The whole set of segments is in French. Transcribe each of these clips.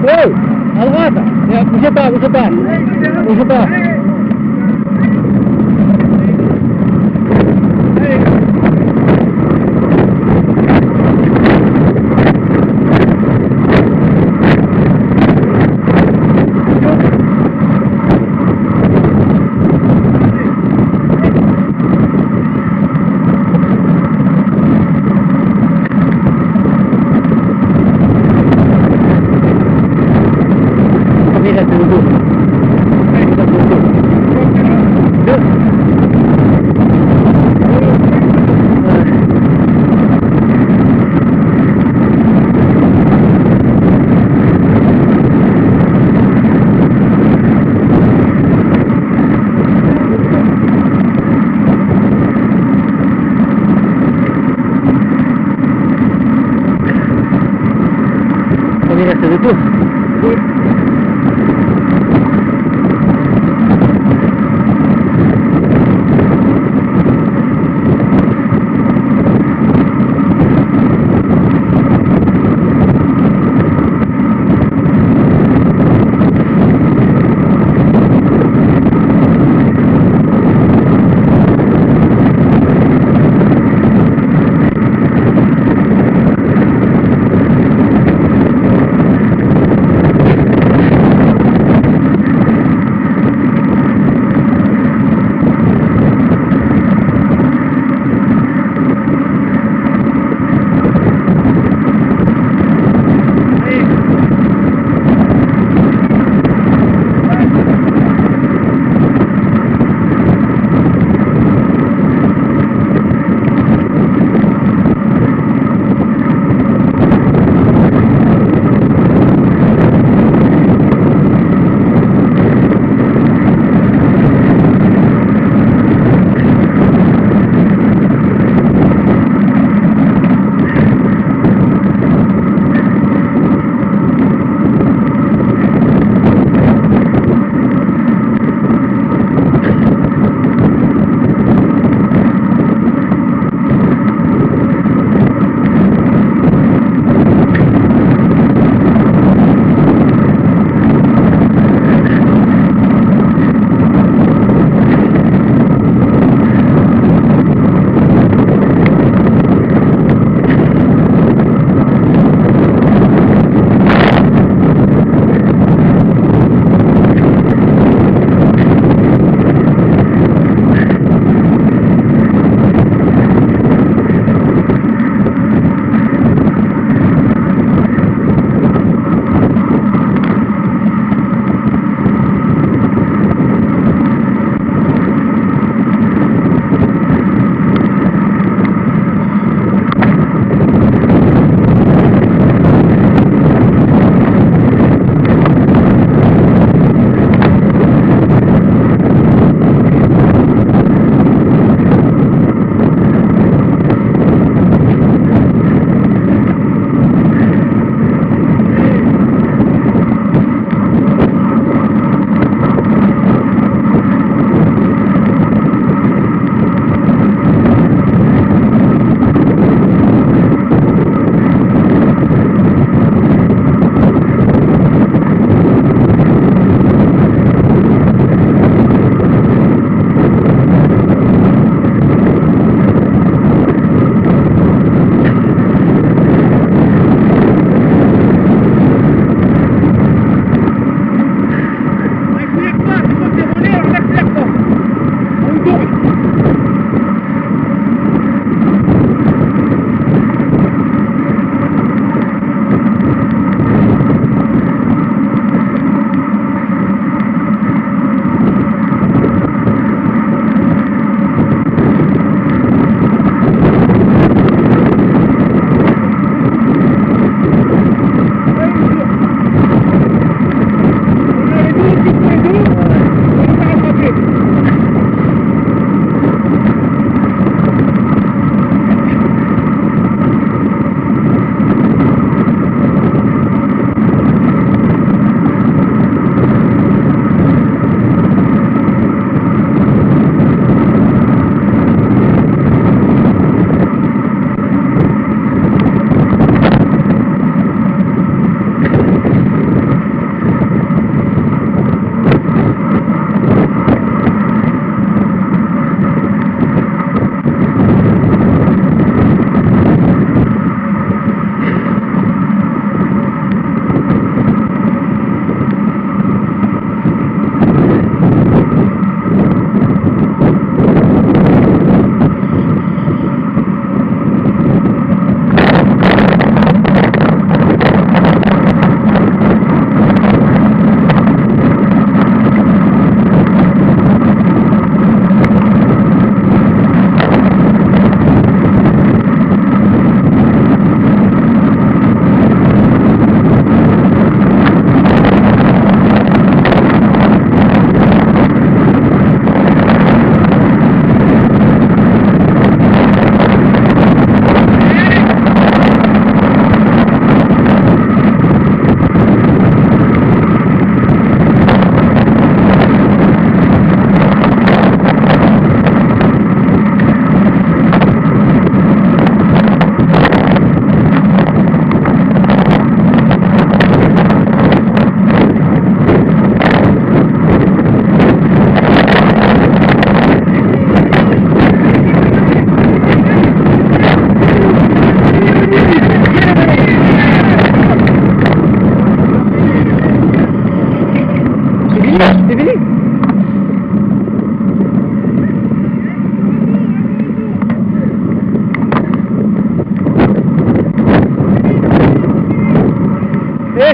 Oi, Alvata, puxa pá, puxa pá. Puxa pá. Mira tudo. Mira tudo. Mira tudo.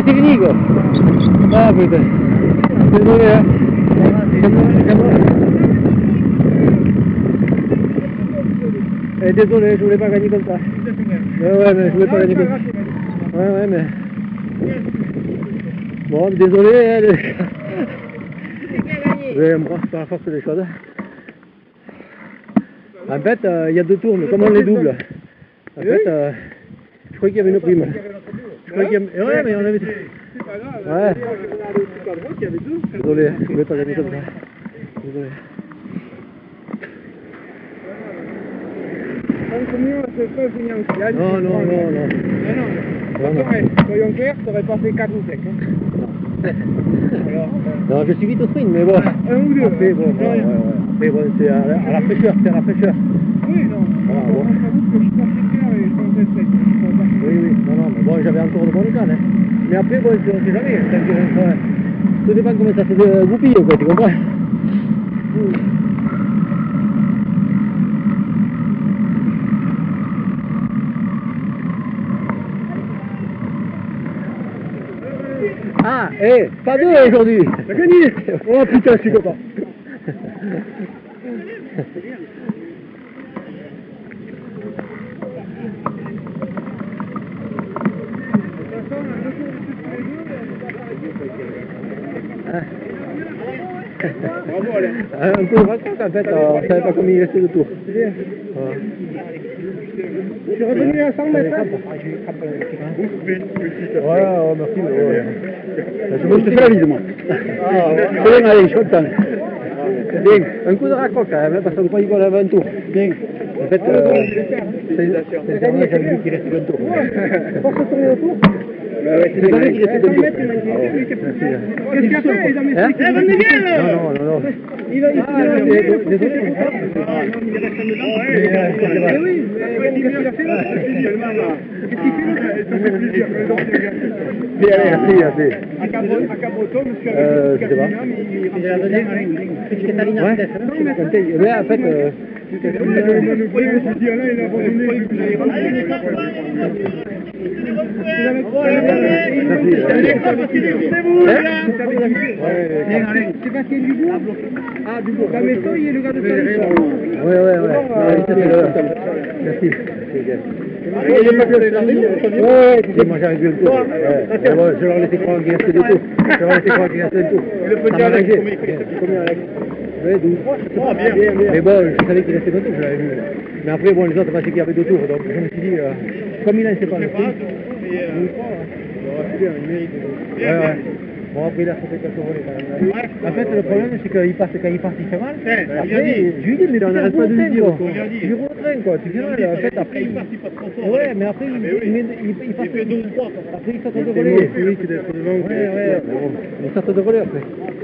c'est fini quoi. Ah putain. Désolé hein. Désolé, je voulais pas gagner comme ça. Ouais, mais je voulais pas gagner comme ça. Ouais, mais... Bon, désolé, hein, je vais me brasser par la force des choses. En fait, il y a 2 tours, mais comme on les double, en fait, je croyais qu'il y avait une prime. Je croyais qu'il y avait... Ouais, mais on avait... Ouais. Désolé, je voulais pas gagner comme ça. Désolé. Non. Soyons clairs, tu n'aurais pas fait 4 ou 5. Non, je suis vite au sprint, mais bon. 1 ou 2. Après, bon, Après, bon, c'est à la fraîcheur, Oui, non. Voilà, bon. J'avoue que je suis pas très clair et je pensais que Oui, non, mais bon, j'avais encore de bonnes cannes. Hein. Mais après, bon, on sait jamais. Tout dépend comment ça se goupille, quoi, tu comprends? Ah, pas 2 aujourd'hui. T'as gagné. Oh putain, je suis content. Bravo Alain. Un peu de raconte en fait, on ne savait pas combien il restait de tours. Je suis revenu à 100 mètres. Ouais, merci. Je te fais la bise, moi. Bien, allez, je suis content. Bien, un coup de raconte quand même, parce qu'on croyait qu'on avait un tour. Bien. En fait, c'est dernier, j'avais vu qu'il restait un tour. Pour se tourner autour. C'est vrai qu'il restait 2 tours. Qu'est-ce qu'il a fait? Il a mis ça. Non. Il va désolé. Oui, qu'est-ce qu'il a fait là? Qu'est-ce qu'il fait là? Ça fait plaisir. Merci. À Cabreton, monsieur Je sais pas. Ouais, en fait... Sébastien Dubourg. Ah, Dubourg. Gameto, il est le gars de Tony. Ouais. Merci. Moi j'arrive bien le tour. Je leur laissais croire qu'il restait 2 tours. Ça m'a arrangé. Ouais, 12. Mais bon, je savais qu'il restait 2 tours, je l'avais vu. Mais après, bon, les autres pensaient qu'il y avait 2 tours, donc je me suis dit, comme il n'en sait pas le prix, il mérite. Ouais. Bon, après, il a sauté quelques volets quand même. En fait, le problème, c'est qu'il passe quand il part, il fait mal. Après, je lui dis, mais on n'arrête pas de lui dire. Il roule au train, quoi. Tu fais mal. En fait, après, il passe pas trop fort. Ouais, mais après, il passe 2 ou 3. Après, il saute de relais. Oui, c'est d'être devant. Ouais. Il saute de relais après.